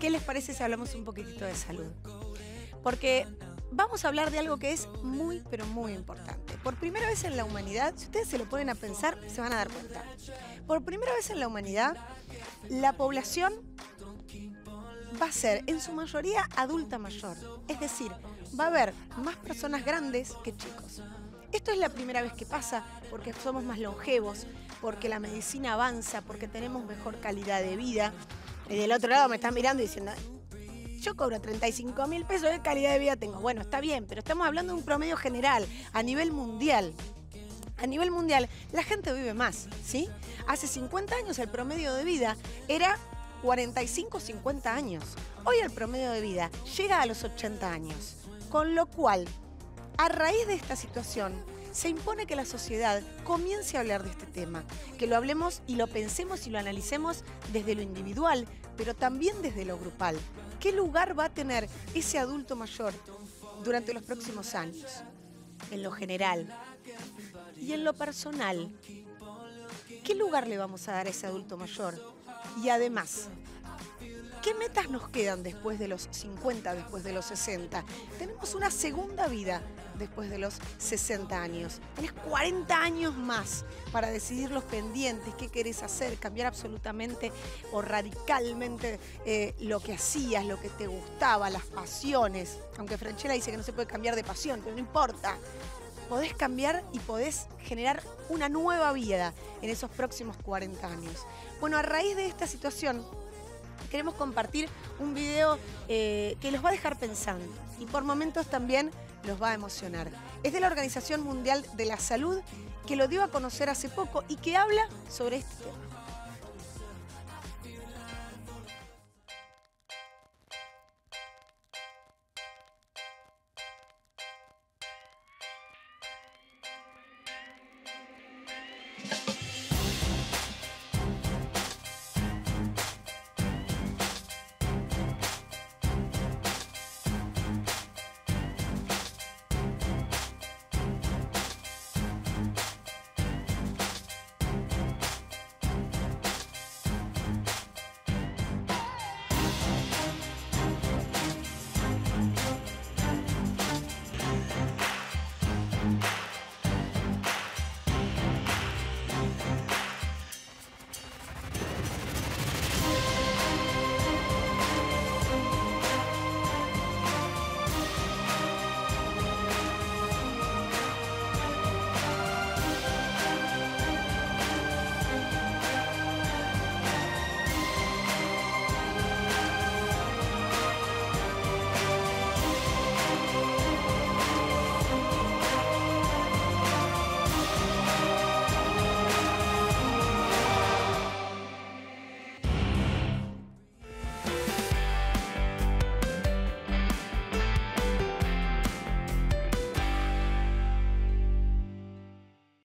¿qué les parece si hablamos un poquitito de salud? Porque vamos a hablar de algo que es muy, pero muy importante. Por primera vez en la humanidad, si ustedes se lo ponen a pensar, se van a dar cuenta. Por primera vez en la humanidad, la población va a ser en su mayoría adulta mayor. Es decir, va a haber más personas grandes que chicos. Esto es la primera vez que pasa porque somos más longevos, porque la medicina avanza, porque tenemos mejor calidad de vida. Y del otro lado me están mirando y diciendo, yo cobro 35.000 pesos, ¿qué calidad de vida tengo? Bueno, está bien, pero estamos hablando de un promedio general, a nivel mundial. A nivel mundial, la gente vive más, ¿sí? Hace 50 años el promedio de vida era 45, 50 años. Hoy el promedio de vida llega a los 80 años. Con lo cual, a raíz de esta situación, se impone que la sociedad comience a hablar de este tema, que lo hablemos y lo pensemos y lo analicemos desde lo individual, pero también desde lo grupal. ¿Qué lugar va a tener ese adulto mayor durante los próximos años? En lo general y en lo personal. ¿Qué lugar le vamos a dar a ese adulto mayor? Y además, ¿qué metas nos quedan después de los 50, después de los 60? Tenemos una segunda vida después de los 60 años. Tenés 40 años más para decidir los pendientes, qué querés hacer, cambiar absolutamente o radicalmente lo que hacías, lo que te gustaba, las pasiones. Aunque Francella dice que no se puede cambiar de pasión, pero no importa. Podés cambiar y podés generar una nueva vida en esos próximos 40 años. Bueno, a raíz de esta situación, queremos compartir un video que los va a dejar pensando y por momentos también los va a emocionar. Es de la Organización Mundial de la Salud, que lo dio a conocer hace poco y que habla sobre este tema.